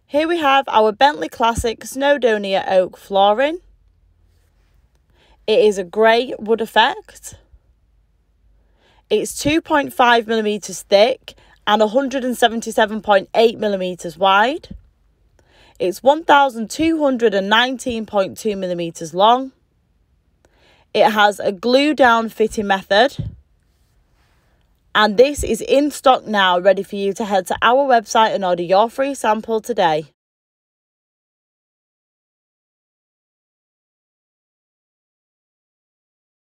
Here we have our Bentley Classic Snowdonia Oak flooring. It is a grey wood effect. It's 2.5mm thick and 177.8mm wide. It's 1,219.2mm long. It has a glue down fitting method. And this is in stock now, ready for you to head to our website and order your free sample today.